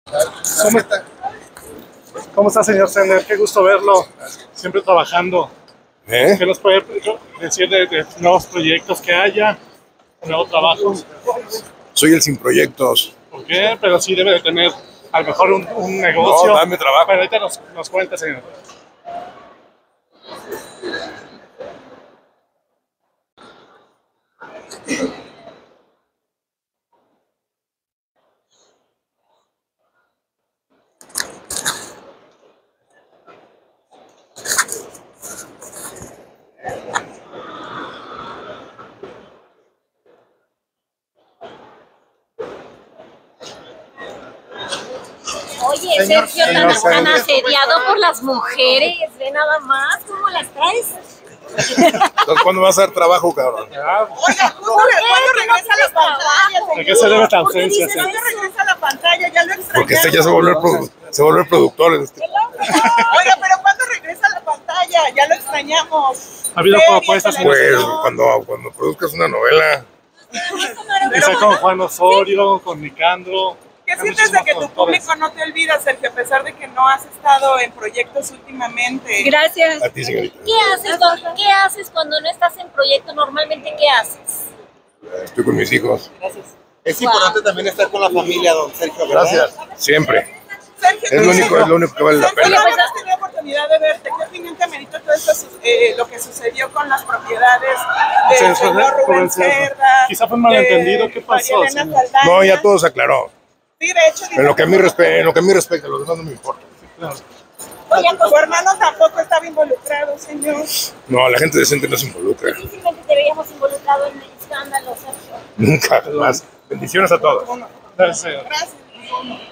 ¿Cómo está? ¿Cómo está, señor Sender? Qué gusto verlo, siempre trabajando. ¿Qué nos puede decir de nuevos proyectos que haya, nuevos trabajos? Soy el sin proyectos. ¿Por qué? Pero sí debe de tener a lo mejor un negocio. No, dame trabajo. Pero ahorita nos cuenta, señor. Oye, Sergio, tan asediado por las mujeres, ve nada más cómo las traes. Entonces, ¿cuándo vas a dar trabajo, cabrón? Oiga, ¿cuándo regresa a la pantalla? ¿Por qué se debe esta ausencia? ¿Cuándo regresa a la pantalla? Ya lo extrañamos. Porque este ya se volvió el productor. Oiga, pero ¿cuándo regresa a la pantalla? Ya lo extrañamos. ¿Ha habido propuestas? Pues cuando produzcas una novela. Quizá con Juan Osorio, con Nicandro. ¿Qué sientes de que tu público no te olvida, Sergio, a pesar de que no has estado en proyectos últimamente? Gracias. A ti, señorita. ¿Qué haces cuando no estás en proyecto? Normalmente, ¿qué haces? Estoy con mis hijos. Gracias. Es importante también estar con la familia, don Sergio, ¿verdad? Gracias. Siempre. Sergio, Es lo único que vale la Sergio, pena. no hemos tenido oportunidad de verte. ¿Qué opinión te amerita todo esto, lo que sucedió con las propiedades del señor Rubén Cerda? Quizá fue un malentendido. ¿Qué pasó, María Elena señor? Saldaña? No, ya todo se aclaró. Sí, de hecho. En lo que a mí respecta, los demás no me importa. Oye, pues su hermano tampoco estaba involucrado, señor. No, la gente decente no se involucra. Difícilmente te veíamos involucrado en el escándalo, Sergio. Nunca más. Bendiciones a todos. Gracias, señor. Gracias.